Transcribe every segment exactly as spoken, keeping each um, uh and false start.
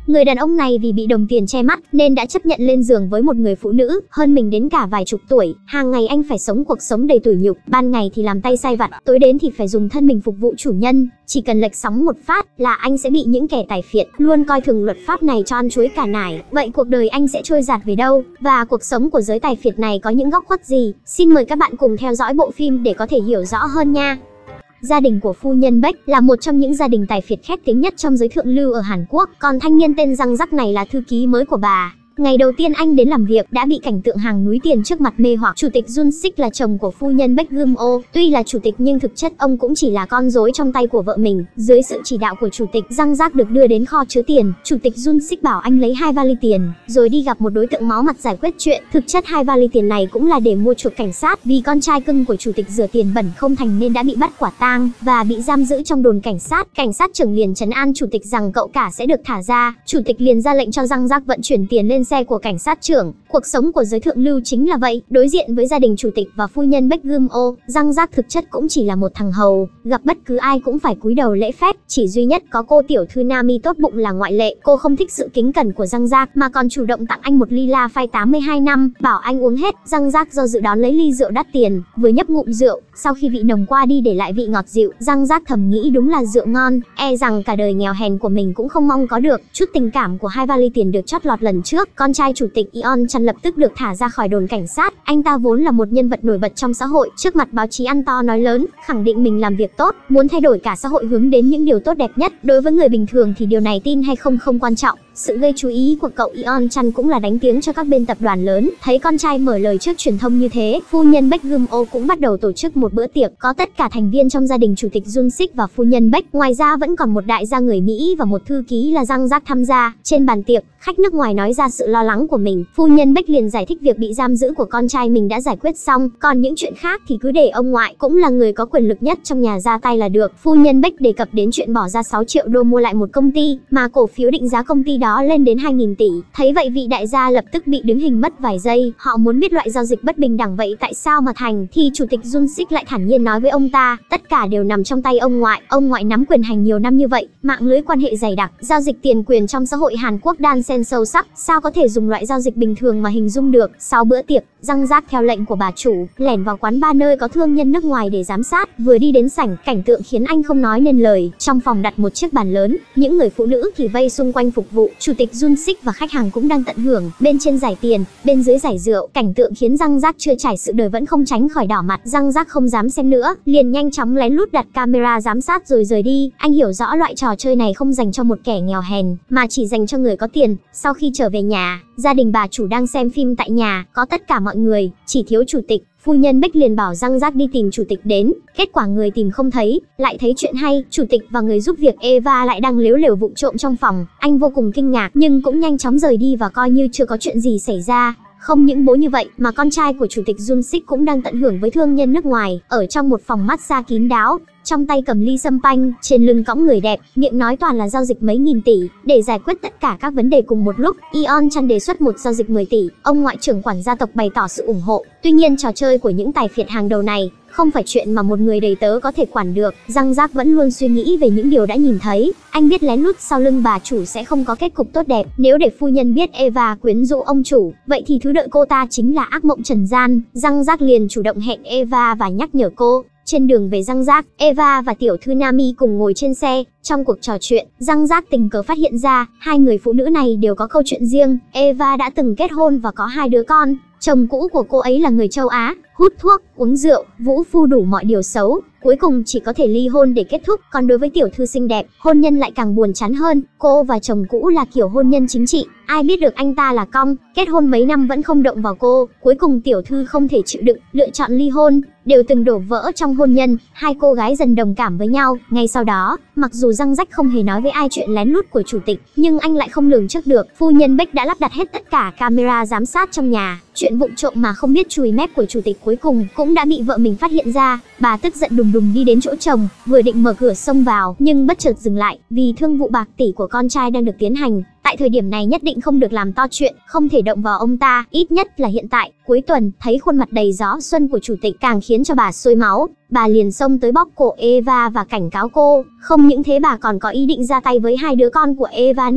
Người đàn ông này vì bị đồng tiền che mắt nên đã chấp nhận lên giường với một người phụ nữ hơn mình đến cả vài chục tuổi. Hàng ngày anh phải sống cuộc sống đầy tủi nhục, ban ngày thì làm tay sai vặt, tối đến thì phải dùng thân mình phục vụ chủ nhân. Chỉ cần lệch sóng một phát là anh sẽ bị những kẻ tài phiệt luôn coi thường luật pháp này cho ăn chuối cả nải. Vậy cuộc đời anh sẽ trôi dạt về đâu? Và cuộc sống của giới tài phiệt này có những góc khuất gì? Xin mời các bạn cùng theo dõi bộ phim để có thể hiểu rõ hơn nha. Gia đình của phu nhân Bách là một trong những gia đình tài phiệt khét tiếng nhất trong giới thượng lưu ở Hàn Quốc, còn thanh niên tên Răng Rắc này là thư ký mới của bà. Ngày đầu tiên anh đến làm việc đã bị cảnh tượng hàng núi tiền trước mặt mê hoặc. Chủ tịch Jun Sik là chồng của phu nhân Baek Geum Oh, tuy là chủ tịch nhưng thực chất ông cũng chỉ là con rối trong tay của vợ mình. Dưới sự chỉ đạo của chủ tịch, Răng Rắc được đưa đến kho chứa tiền. Chủ tịch Jun Sik bảo anh lấy hai vali tiền, rồi đi gặp một đối tượng máu mặt giải quyết chuyện. Thực chất hai vali tiền này cũng là để mua chuộc cảnh sát, vì con trai cưng của chủ tịch rửa tiền bẩn không thành nên đã bị bắt quả tang và bị giam giữ trong đồn cảnh sát. Cảnh sát trưởng liền trấn an chủ tịch rằng cậu cả sẽ được thả ra. Chủ tịch liền ra lệnh cho Răng Rắc vận chuyển tiền lên xe của cảnh sát trưởng. Cuộc sống của giới thượng lưu chính là vậy. Đối diện với gia đình chủ tịch và phu nhân Baek Geum Oh, Răng Rắc thực chất cũng chỉ là một thằng hầu, gặp bất cứ ai cũng phải cúi đầu lễ phép. Chỉ duy nhất có cô tiểu thư Nami tốt bụng là ngoại lệ. Cô không thích sự kính cẩn của Răng Rắc mà còn chủ động tặng anh một ly La phai tám mươi hai năm, bảo anh uống hết. Răng Rắc do dự đón lấy ly rượu đắt tiền, vừa nhấp ngụm rượu, sau khi vị nồng qua đi để lại vị ngọt dịu, Răng Rắc thầm nghĩ đúng là rượu ngon, e rằng cả đời nghèo hèn của mình cũng không mong có được. Chút tình cảm của hai vali tiền được chót lọt lần trước, con trai chủ tịch Yeon Chan lập tức được thả ra khỏi đồn cảnh sát. Anh ta vốn là một nhân vật nổi bật trong xã hội, trước mặt báo chí ăn to nói lớn, khẳng định mình làm việc tốt, muốn thay đổi cả xã hội hướng đến những điều tốt đẹp nhất. Đối với người bình thường thì điều này tin hay không không quan trọng. Sự gây chú ý của cậu Yeon Chan cũng là đánh tiếng cho các bên tập đoàn lớn. Thấy con trai mở lời trước truyền thông như thế, phu nhân Baek Geum Oh cũng bắt đầu tổ chức một bữa tiệc, có tất cả thành viên trong gia đình chủ tịch Jun Sik và phu nhân Baek. Ngoài ra vẫn còn một đại gia người Mỹ và một thư ký là Răng Rắc tham gia. Trên bàn tiệc, khách nước ngoài nói ra sự lo lắng của mình. Phu nhân Baek liền giải thích việc bị giam giữ của con trai mình đã giải quyết xong, còn những chuyện khác thì cứ để ông ngoại, cũng là người có quyền lực nhất trong nhà, ra tay là được. Phu nhân Baek đề cập đến chuyện bỏ ra sáu triệu đô mua lại một công ty, mà cổ phiếu định giá công ty đó lên đến hai nghìn tỷ. Thấy vậy vị đại gia lập tức bị đứng hình mất vài giây. Họ muốn biết loại giao dịch bất bình đẳng vậy tại sao mà thành, thì chủ tịch Jun Sik lại thản nhiên nói với ông ta, tất cả đều nằm trong tay ông ngoại. Ông ngoại nắm quyền hành nhiều năm như vậy, mạng lưới quan hệ dày đặc, giao dịch tiền quyền trong xã hội Hàn Quốc đan xen sâu sắc, sao có thể dùng loại giao dịch bình thường mà hình dung được. Sau bữa tiệc, Răng Rắc theo lệnh của bà chủ lẻn vào quán bar nơi có thương nhân nước ngoài để giám sát. Vừa đi đến sảnh, cảnh tượng khiến anh không nói nên lời. Trong phòng đặt một chiếc bàn lớn, những người phụ nữ thì vây xung quanh phục vụ. Chủ tịch Jun Sik và khách hàng cũng đang tận hưởng, bên trên giải tiền, bên dưới giải rượu. Cảnh tượng khiến Răng Rắc chưa trải sự đời vẫn không tránh khỏi đỏ mặt. Răng Rắc không dám xem nữa, liền nhanh chóng lén lút đặt camera giám sát rồi rời đi. Anh hiểu rõ loại trò chơi này không dành cho một kẻ nghèo hèn, mà chỉ dành cho người có tiền. Sau khi trở về nhà, gia đình bà chủ đang xem phim tại nhà, có tất cả mọi người, chỉ thiếu chủ tịch. Phu nhân Baek liền bảo Răng Rắc đi tìm chủ tịch đến, kết quả người tìm không thấy. Lại thấy chuyện hay, chủ tịch và người giúp việc Eva lại đang lếu lều vụng trộm trong phòng. Anh vô cùng kinh ngạc nhưng cũng nhanh chóng rời đi và coi như chưa có chuyện gì xảy ra. Không những bố như vậy mà con trai của chủ tịch Jun Sik cũng đang tận hưởng với thương nhân nước ngoài, ở trong một phòng massage kín đáo, trong tay cầm ly sâm panh, trên lưng cõng người đẹp, miệng nói toàn là giao dịch mấy nghìn tỷ. Để giải quyết tất cả các vấn đề cùng một lúc, Yeon Chan đề xuất một giao dịch mười tỷ. Ông ngoại trưởng quản gia tộc bày tỏ sự ủng hộ. Tuy nhiên trò chơi của những tài phiệt hàng đầu này không phải chuyện mà một người đầy tớ có thể quản được. Răng Rắc vẫn luôn suy nghĩ về những điều đã nhìn thấy. Anh biết lén lút sau lưng bà chủ sẽ không có kết cục tốt đẹp. Nếu để phu nhân biết Eva quyến rũ ông chủ, vậy thì thứ đợi cô ta chính là ác mộng trần gian. Răng Rắc liền chủ động hẹn Eva và nhắc nhở cô. Trên đường về Răng Rắc, Eva và tiểu thư Nami cùng ngồi trên xe. Trong cuộc trò chuyện, Răng Rắc tình cờ phát hiện ra hai người phụ nữ này đều có câu chuyện riêng. Eva đã từng kết hôn và có hai đứa con. Chồng cũ của cô ấy là người châu Á, hút thuốc, uống rượu, vũ phu đủ mọi điều xấu. Cuối cùng chỉ có thể ly hôn để kết thúc. Còn đối với tiểu thư xinh đẹp, hôn nhân lại càng buồn chán hơn. Cô và chồng cũ là kiểu hôn nhân chính trị, ai biết được anh ta là cong, kết hôn mấy năm vẫn không động vào cô. Cuối cùng tiểu thư không thể chịu đựng, lựa chọn ly hôn. Đều từng đổ vỡ trong hôn nhân, hai cô gái dần đồng cảm với nhau. Ngay sau đó, mặc dù Răng Rắc không hề nói với ai chuyện lén lút của chủ tịch, nhưng anh lại không lường trước được phu nhân Baek đã lắp đặt hết tất cả camera giám sát trong nhà. Chuyện vụng trộm mà không biết chùi mép của chủ tịch cuối cùng cũng đã bị vợ mình phát hiện ra. Bà tức giận đùng đùng đi đến chỗ chồng, vừa định mở cửa xông vào, nhưng bất chợt dừng lại, vì thương vụ bạc tỷ của con trai đang được tiến hành. Tại thời điểm này nhất định không được làm to chuyện, không thể động vào ông ta, ít nhất là hiện tại. Cuối tuần, thấy khuôn mặt đầy gió xuân của chủ tịch càng khiến cho bà sôi máu. Bà liền xông tới bóp cổ Eva và cảnh cáo cô. Không những thế bà còn có ý định ra tay với hai đứa con của Eva nữa.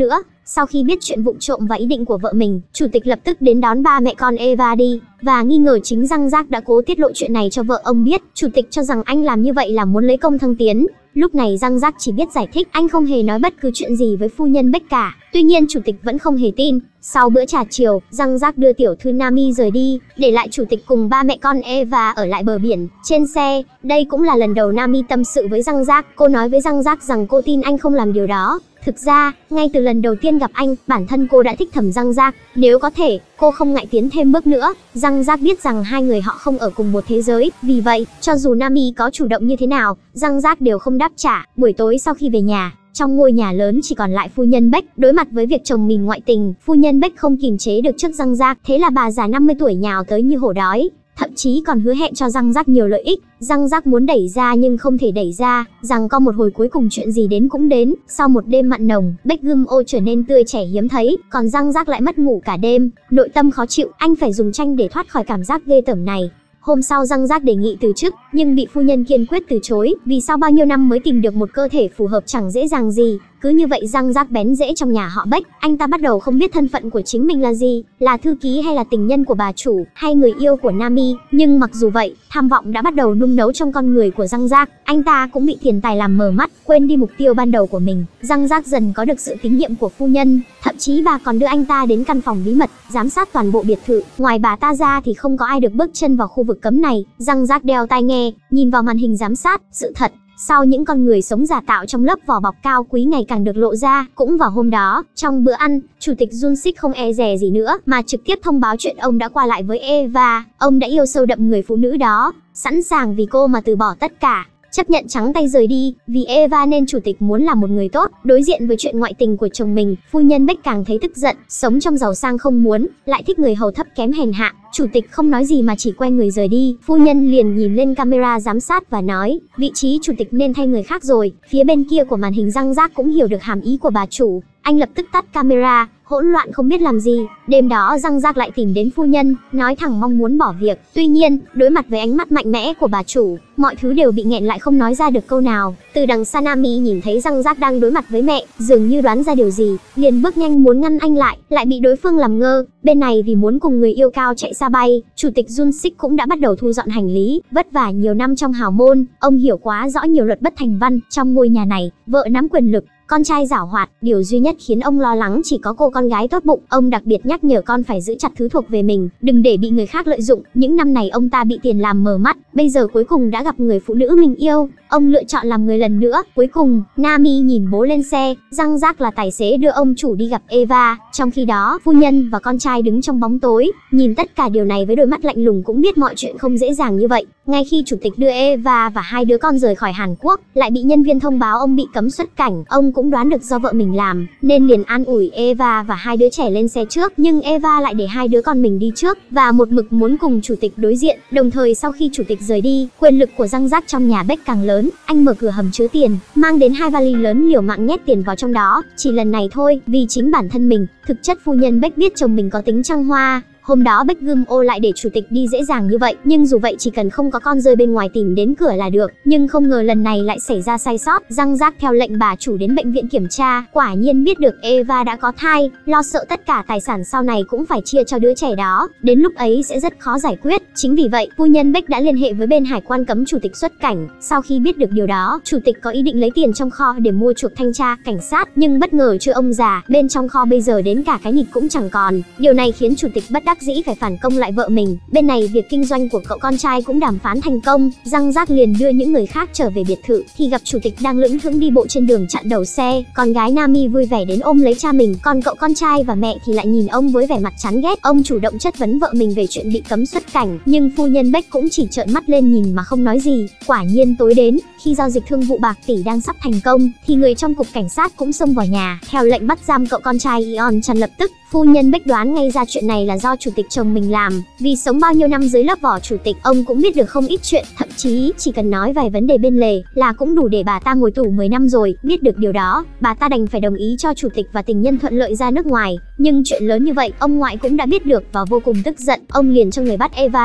Sau khi biết chuyện vụng trộm và ý định của vợ mình, chủ tịch lập tức đến đón ba mẹ con Eva đi, và nghi ngờ chính Jean-Jacques đã cố tiết lộ chuyện này cho vợ ông biết. Chủ tịch cho rằng anh làm như vậy là muốn lấy công thăng tiến. Lúc này Jean-Jacques chỉ biết giải thích, anh không hề nói bất cứ chuyện gì với phu nhân Beck cả. Tuy nhiên chủ tịch vẫn không hề tin. Sau bữa trà chiều, Jean-Jacques đưa tiểu thư Nami rời đi, để lại chủ tịch cùng ba mẹ con Eva ở lại bờ biển. Trên xe, đây cũng là lần đầu Nami tâm sự với Jean-Jacques. Cô nói với Jean-Jacques rằng cô tin anh không làm điều đó. Thực ra, ngay từ lần đầu tiên gặp anh, bản thân cô đã thích thầm Jean-Jacques. Nếu có thể, cô không ngại tiến thêm bước nữa. Jean-Jacques biết rằng hai người họ không ở cùng một thế giới. Vì vậy, cho dù Nami có chủ động như thế nào, Jean-Jacques đều không đáp trả. Buổi tối sau khi về nhà, trong ngôi nhà lớn chỉ còn lại phu nhân Beck. Đối mặt với việc chồng mình ngoại tình, phu nhân Beck không kìm chế được trước Jean-Jacques. Thế là bà già năm mươi tuổi nhào tới như hổ đói, thậm chí còn hứa hẹn cho Jean-Jacques nhiều lợi ích. Jean-Jacques muốn đẩy ra nhưng không thể đẩy ra, rằng có một hồi cuối cùng chuyện gì đến cũng đến. Sau một đêm mặn nồng, Beck Gum ô trở nên tươi trẻ hiếm thấy, còn Jean-Jacques lại mất ngủ cả đêm, nội tâm khó chịu, anh phải dùng tranh để thoát khỏi cảm giác ghê tởm này. Hôm sau Jean-Jacques đề nghị từ chức, nhưng bị phu nhân kiên quyết từ chối, vì sau bao nhiêu năm mới tìm được một cơ thể phù hợp chẳng dễ dàng gì. Cứ như vậy Jean-Jacques bén rễ trong nhà họ Beck. Anh ta bắt đầu không biết thân phận của chính mình là gì, là thư ký hay là tình nhân của bà chủ, hay người yêu của Nami. Nhưng mặc dù vậy, tham vọng đã bắt đầu nung nấu trong con người của Jean-Jacques. Anh ta cũng bị tiền tài làm mờ mắt, quên đi mục tiêu ban đầu của mình. Jean-Jacques dần có được sự tín nhiệm của phu nhân, thậm chí bà còn đưa anh ta đến căn phòng bí mật, giám sát toàn bộ biệt thự. Ngoài bà ta ra thì không có ai được bước chân vào khu vực cấm này. Jean-Jacques đeo tai nghe, nhìn vào màn hình giám sát. Sự thật sau những con người sống giả tạo trong lớp vỏ bọc cao quý ngày càng được lộ ra. Cũng vào hôm đó, trong bữa ăn, chủ tịch Jun-sik không e dè gì nữa, mà trực tiếp thông báo chuyện ông đã qua lại với Eva. Ông đã yêu sâu đậm người phụ nữ đó, sẵn sàng vì cô mà từ bỏ tất cả, chấp nhận trắng tay rời đi. Vì Eva nên chủ tịch muốn làm một người tốt. Đối diện với chuyện ngoại tình của chồng mình, phu nhân Beck càng thấy tức giận. Sống trong giàu sang không muốn, lại thích người hầu thấp kém hèn hạ. Chủ tịch không nói gì mà chỉ quay người rời đi. Phu nhân liền nhìn lên camera giám sát và nói, vị trí chủ tịch nên thay người khác rồi. Phía bên kia của màn hình Jean-Jacques cũng hiểu được hàm ý của bà chủ. Anh lập tức tắt camera, hỗn loạn không biết làm gì. Đêm đó Jean-Jacques lại tìm đến phu nhân, nói thẳng mong muốn bỏ việc. Tuy nhiên, đối mặt với ánh mắt mạnh mẽ của bà chủ, mọi thứ đều bị nghẹn lại không nói ra được câu nào. Từ đằng xa Nami nhìn thấy Jean-Jacques đang đối mặt với mẹ, dường như đoán ra điều gì, liền bước nhanh muốn ngăn anh lại, lại bị đối phương làm ngơ. Bên này vì muốn cùng người yêu cao chạy xa bay, chủ tịch Jun-sik cũng đã bắt đầu thu dọn hành lý. Vất vả nhiều năm trong hào môn, ông hiểu quá rõ nhiều luật bất thành văn. Trong ngôi nhà này, vợ nắm quyền lực, con trai giảo hoạt, điều duy nhất khiến ông lo lắng chỉ có cô con gái tốt bụng. Ông đặc biệt nhắc nhở con phải giữ chặt thứ thuộc về mình, đừng để bị người khác lợi dụng. Những năm này ông ta bị tiền làm mờ mắt, bây giờ cuối cùng đã gặp người phụ nữ mình yêu, ông lựa chọn làm người lần nữa. Cuối cùng, Nami nhìn bố lên xe, Jean-Jacques là tài xế đưa ông chủ đi gặp Eva. Trong khi đó, phu nhân và con trai đứng trong bóng tối, nhìn tất cả điều này với đôi mắt lạnh lùng cũng biết mọi chuyện không dễ dàng như vậy. Ngay khi chủ tịch đưa Eva và hai đứa con rời khỏi Hàn Quốc, lại bị nhân viên thông báo ông bị cấm xuất cảnh. Ông cũng đoán được do vợ mình làm, nên liền an ủi Eva và hai đứa trẻ lên xe trước. Nhưng Eva lại để hai đứa con mình đi trước, và một mực muốn cùng chủ tịch đối diện. Đồng thời sau khi chủ tịch rời đi, quyền lực của Jean-Jacques trong nhà Beck càng lớn. Anh mở cửa hầm chứa tiền, mang đến hai vali lớn liều mạng nhét tiền vào trong đó. Chỉ lần này thôi, vì chính bản thân mình. Thực chất phu nhân Beck biết chồng mình có tính trăng hoa. Hôm đó Beck Gum ô lại để chủ tịch đi dễ dàng như vậy, nhưng dù vậy chỉ cần không có con rơi bên ngoài tìm đến cửa là được. Nhưng không ngờ lần này lại xảy ra sai sót. Jean-Jacques theo lệnh bà chủ đến bệnh viện kiểm tra, quả nhiên biết được Eva đã có thai, lo sợ tất cả tài sản sau này cũng phải chia cho đứa trẻ đó, đến lúc ấy sẽ rất khó giải quyết. Chính vì vậy, phu nhân Beck đã liên hệ với bên hải quan cấm chủ tịch xuất cảnh. Sau khi biết được điều đó, chủ tịch có ý định lấy tiền trong kho để mua chuộc thanh tra, cảnh sát, nhưng bất ngờ chưa ông già, bên trong kho bây giờ đến cả cái nịt cũng chẳng còn. Điều này khiến chủ tịch bất đắc dĩ phải phản công lại vợ mình. Bên này việc kinh doanh của cậu con trai cũng đàm phán thành công. Jean-Jacques liền đưa những người khác trở về biệt thự, thì gặp chủ tịch đang lững thững đi bộ trên đường chặn đầu xe. Con gái Nami vui vẻ đến ôm lấy cha mình, còn cậu con trai và mẹ thì lại nhìn ông với vẻ mặt chán ghét. Ông chủ động chất vấn vợ mình về chuyện bị cấm xuất cảnh, nhưng phu nhân Beck cũng chỉ trợn mắt lên nhìn mà không nói gì. Quả nhiên tối đến, khi giao dịch thương vụ bạc tỷ đang sắp thành công, thì người trong cục cảnh sát cũng xông vào nhà, theo lệnh bắt giam cậu con trai Yeon Chan lập tức. Phu nhân Beck đoán ngay ra chuyện này là do chủ tịch chồng mình làm, vì sống bao nhiêu năm dưới lớp vỏ chủ tịch, ông cũng biết được không ít chuyện, thậm chí chỉ cần nói vài vấn đề bên lề là cũng đủ để bà ta ngồi tù mười năm rồi. Biết được điều đó, bà ta đành phải đồng ý cho chủ tịch và tình nhân thuận lợi ra nước ngoài. Nhưng chuyện lớn như vậy, ông ngoại cũng đã biết được và vô cùng tức giận, ông liền cho người bắt Eva lại, thậm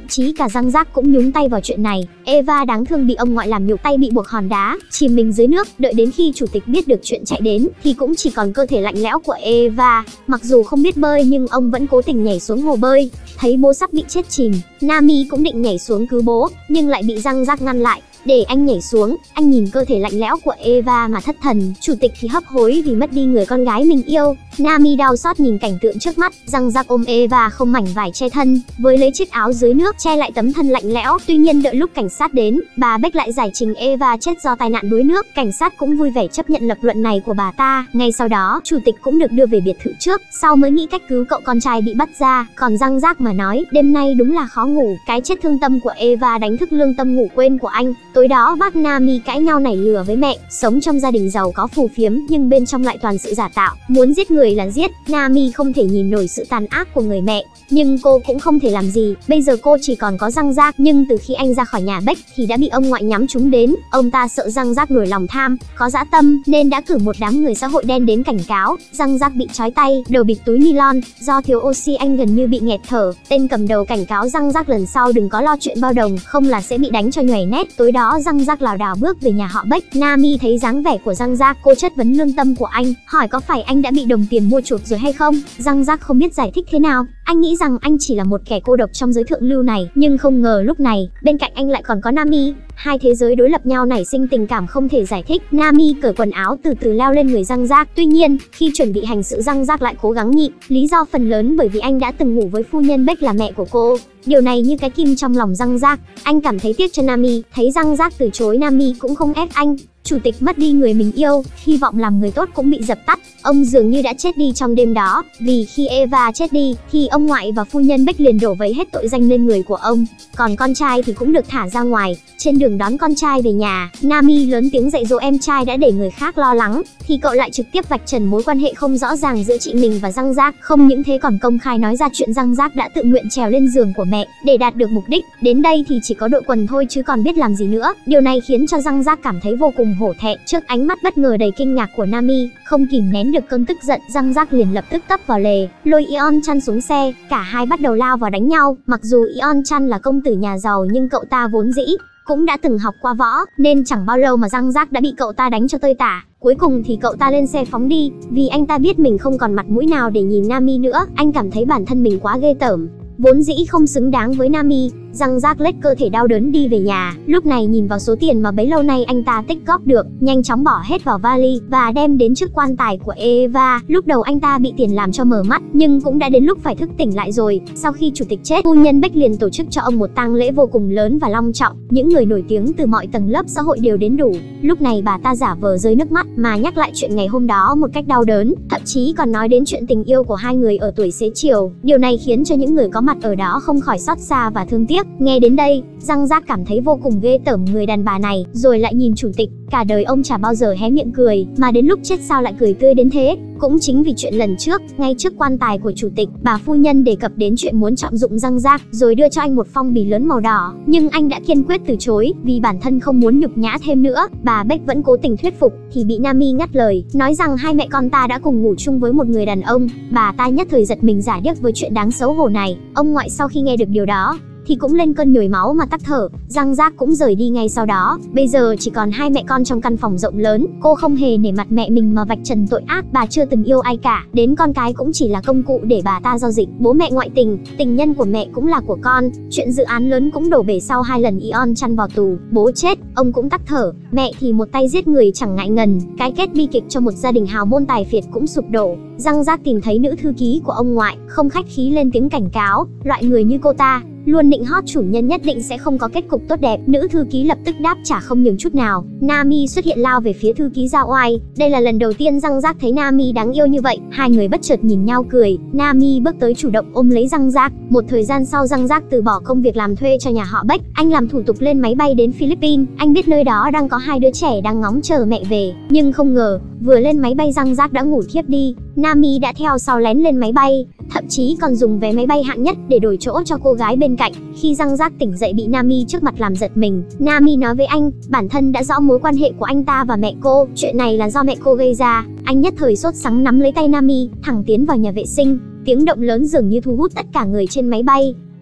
thậm chí cả Răng Rác cũng nhúng tay vào chuyện này. Eva đáng thương bị ông ngoại làm nhục, tay bị buộc hòn đá, chìm mình dưới nước, đợi đến khi chủ tịch biết được chuyện chạy đến thì cũng chỉ còn cơ thể lạnh lẽo của Eva. Mặc dù không biết bơi nhưng ông vẫn cố tình nhảy xuống hồ bơi. Thấy bố sắp bị chết chìm, Nami cũng định nhảy xuống cứu bố, nhưng lại bị Răng Rác ngăn lại. Để anh nhảy xuống, anh nhìn cơ thể lạnh lẽo của Eva mà thất thần. Chủ tịch thì hấp hối vì mất đi người con gái mình yêu. Nami đau xót nhìn cảnh tượng trước mắt. Răng Rác ôm Eva không mảnh vải che thân, với lấy chiếc áo dưới nước che lại tấm thân lạnh lẽo. Tuy nhiên đợi lúc cảnh sát đến, bà Beck lại giải trình Eva chết do tai nạn đuối nước. Cảnh sát cũng vui vẻ chấp nhận lập luận này của bà ta. Ngay sau đó, chủ tịch cũng được đưa về biệt thự trước, sau mới nghĩ cách cứu cậu con trai bị bắt ra. Còn Răng Rác mà nói, đêm nay đúng là khó ngủ. Cái chết thương tâm của Eva đánh thức lương tâm ngủ quên của anh. Tối đó bác Nami cãi nhau nảy lửa với mẹ. Sống trong gia đình giàu có phù phiếm nhưng bên trong lại toàn sự giả tạo, muốn giết người là giết. Nami không thể nhìn nổi sự tàn ác của người mẹ, nhưng cô cũng không thể làm gì. Bây giờ cô chỉ còn có Răng Rác, nhưng từ khi anh ra khỏi nhà Beck thì đã bị ông ngoại nhắm trúng đến. Ông ta sợ Răng Rác nổi lòng tham, có dã tâm nên đã cử một đám người xã hội đen đến cảnh cáo. Răng Rác bị trói tay, đầu bịt túi nylon, do thiếu oxy anh gần như bị nghẹt thở. Tên cầm đầu cảnh cáo Răng Rác lần sau đừng có lo chuyện bao đồng, không là sẽ bị đánh cho nhoẻn nét. Tối đó Răng Rác lảo đảo bước về nhà họ Beck. Nami thấy dáng vẻ của Răng Rác, cô chất vấn lương tâm của anh, hỏi có phải anh đã bị đồng tiền mua chuộc rồi hay không. Răng Rác không biết giải thích thế nào. Anh nghĩ rằng anh chỉ là một kẻ cô độc trong giới thượng lưu này, nhưng không ngờ lúc này bên cạnh anh lại còn có Nami. Hai thế giới đối lập nhau nảy sinh tình cảm không thể giải thích. Nami cởi quần áo từ từ leo lên người Răng Rác. Tuy nhiên khi chuẩn bị hành sự, Răng Rác lại cố gắng nhịn. Lý do phần lớn bởi vì anh đã từng ngủ với phu nhân Beck là mẹ của cô. Điều này như cái kim trong lòng Răng Rác. Anh cảm thấy tiếc cho Nami. Thấy Răng Rác từ chối, Nami cũng không ép anh. Chủ tịch mất đi người mình yêu, hy vọng làm người tốt cũng bị dập tắt. Ông dường như đã chết đi trong đêm đó, vì khi Eva chết đi thì ông ngoại và phu nhân Beck liền đổ vấy hết tội danh lên người của ông. Còn con trai thì cũng được thả ra ngoài. Trên đường đón con trai về nhà, Nami lớn tiếng dạy dỗ em trai đã để người khác lo lắng, thì cậu lại trực tiếp vạch trần mối quan hệ không rõ ràng giữa chị mình và Răng Rác. Không những thế còn công khai nói ra chuyện Răng Rác đã tự nguyện trèo lên giường của mẹ để đạt được mục đích. Đến đây thì chỉ có đội quần thôi chứ còn biết làm gì nữa. Điều này khiến cho Răng Rác cảm thấy vô cùng hổ thẹn trước ánh mắt bất ngờ đầy kinh ngạc của Nami. Không kìm nén được cơn tức giận, Răng Rác liền lập tức tấp vào lề, lôi Yeon Chan xuống xe. Cả hai bắt đầu lao vào đánh nhau. Mặc dù Yeon Chan là công tử nhà giàu nhưng cậu ta vốn dĩ cũng đã từng học qua võ, nên chẳng bao lâu mà Răng Rác đã bị cậu ta đánh cho tơi tả. Cuối cùng thì cậu ta lên xe phóng đi, vì anh ta biết mình không còn mặt mũi nào để nhìn Nami nữa. Anh cảm thấy bản thân mình quá ghê tởm, vốn dĩ không xứng đáng với Nami. Răng Rác lết cơ thể đau đớn đi về nhà. Lúc này nhìn vào số tiền mà bấy lâu nay anh ta tích góp được, nhanh chóng bỏ hết vào vali và đem đến trước quan tài của Eva. Lúc đầu anh ta bị tiền làm cho mờ mắt, nhưng cũng đã đến lúc phải thức tỉnh lại rồi. Sau khi chủ tịch chết, phu nhân Beck liền tổ chức cho ông một tang lễ vô cùng lớn và long trọng. Những người nổi tiếng từ mọi tầng lớp xã hội đều đến đủ. Lúc này bà ta giả vờ rơi nước mắt mà nhắc lại chuyện ngày hôm đó một cách đau đớn, thậm chí còn nói đến chuyện tình yêu của hai người ở tuổi xế chiều. Điều này khiến cho những người có mặt ở đó không khỏi xót xa và thương tiếc. Nghe đến đây, Răng Rác cảm thấy vô cùng ghê tởm người đàn bà này, rồi lại nhìn chủ tịch. Cả đời ông chả bao giờ hé miệng cười, mà đến lúc chết sao lại cười tươi đến thế. Cũng chính vì chuyện lần trước, ngay trước quan tài của chủ tịch, bà phu nhân đề cập đến chuyện muốn trọng dụng Răng Rác, rồi đưa cho anh một phong bì lớn màu đỏ. Nhưng anh đã kiên quyết từ chối, vì bản thân không muốn nhục nhã thêm nữa. Bà Beck vẫn cố tình thuyết phục, thì bị Nami ngắt lời, nói rằng hai mẹ con ta đã cùng ngủ chung với một người đàn ông. Bà ta nhất thời giật mình giả điếc với chuyện đáng xấu hổ này. Ông ngoại sau khi nghe được điều đó thì cũng lên cơn nhồi máu mà tắc thở. Răng Rác cũng rời đi ngay sau đó. Bây giờ chỉ còn hai mẹ con trong căn phòng rộng lớn. Cô không hề nể mặt mẹ mình mà vạch trần tội ác. Bà chưa từng yêu ai cả, đến con cái cũng chỉ là công cụ để bà ta giao dịch. Bố mẹ ngoại tình, tình nhân của mẹ cũng là của con. Chuyện dự án lớn cũng đổ bể sau hai lần Yeon Chan vào tù. Bố chết, ông cũng tắc thở. Mẹ thì một tay giết người chẳng ngại ngần. Cái kết bi kịch cho một gia đình hào môn tài phiệt cũng sụp đổ. Răng Rác tìm thấy nữ thư ký của ông ngoại, không khách khí lên tiếng cảnh cáo, loại người như cô ta luôn nịnh hót chủ nhân nhất định sẽ không có kết cục tốt đẹp. Nữ thư ký lập tức đáp trả không nhường chút nào. Nami xuất hiện lao về phía thư ký Giao Oai. Đây là lần đầu tiên Răng Rác thấy Nami đáng yêu như vậy. Hai người bất chợt nhìn nhau cười. Nami bước tới chủ động ôm lấy Răng Rác. Một thời gian sau, Răng Rác từ bỏ công việc làm thuê cho nhà họ Beck. Anh làm thủ tục lên máy bay đến Philippines. Anh biết nơi đó đang có hai đứa trẻ đang ngóng chờ mẹ về, nhưng không ngờ vừa lên máy bay Răng Rác đã ngủ thiếp đi. Nami đã theo sau lén lên máy bay, thậm chí còn dùng vé máy bay hạng nhất để đổi chỗ cho cô gái bên cạnh. Khi Răng Rác tỉnh dậy bị Nami trước mặt làm giật mình, Nami nói với anh, bản thân đã rõ mối quan hệ của anh ta và mẹ cô, chuyện này là do mẹ cô gây ra. Anh nhất thời sốt sắng nắm lấy tay Nami, thẳng tiến vào nhà vệ sinh. Tiếng động lớn dường như thu hút tất cả người trên máy bay.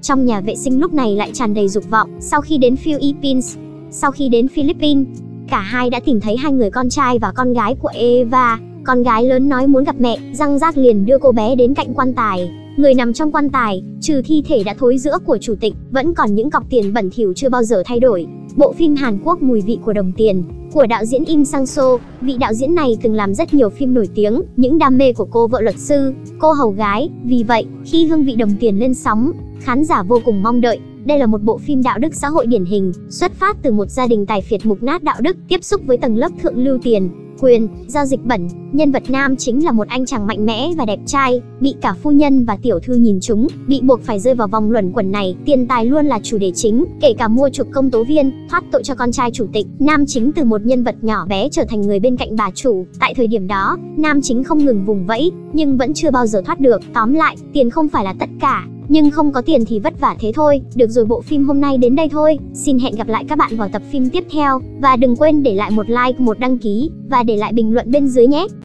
Trong nhà vệ sinh lúc này lại tràn đầy dục vọng. Sau khi đến Philippines, sau khi đến Philippines, cả hai đã tìm thấy hai người con trai và con gái của Eva. Con gái lớn nói muốn gặp mẹ, Răng Rác liền đưa cô bé đến cạnh quan tài. Người nằm trong quan tài, trừ thi thể đã thối rữa của chủ tịch, vẫn còn những cọc tiền bẩn thỉu chưa bao giờ thay đổi. Bộ phim Hàn Quốc Mùi vị của đồng tiền, của đạo diễn Im Sang-soo. Vị đạo diễn này từng làm rất nhiều phim nổi tiếng, những đam mê của cô vợ luật sư, cô hầu gái. Vì vậy, khi Hương vị đồng tiền lên sóng, khán giả vô cùng mong đợi. Đây là một bộ phim đạo đức xã hội điển hình, xuất phát từ một gia đình tài phiệt mục nát đạo đức, tiếp xúc với tầng lớp thượng lưu tiền, quyền, giao dịch bẩn. Nhân vật nam chính là một anh chàng mạnh mẽ và đẹp trai, bị cả phu nhân và tiểu thư nhìn trúng, bị buộc phải rơi vào vòng luẩn quẩn này. Tiền tài luôn là chủ đề chính, kể cả mua chuộc công tố viên, thoát tội cho con trai chủ tịch. Nam chính từ một nhân vật nhỏ bé trở thành người bên cạnh bà chủ. Tại thời điểm đó, nam chính không ngừng vùng vẫy, nhưng vẫn chưa bao giờ thoát được. Tóm lại, tiền không phải là tất cả, nhưng không có tiền thì vất vả thế thôi. Được rồi, bộ phim hôm nay đến đây thôi. Xin hẹn gặp lại các bạn vào tập phim tiếp theo. Và đừng quên để lại một like, một đăng ký, và để lại bình luận bên dưới nhé.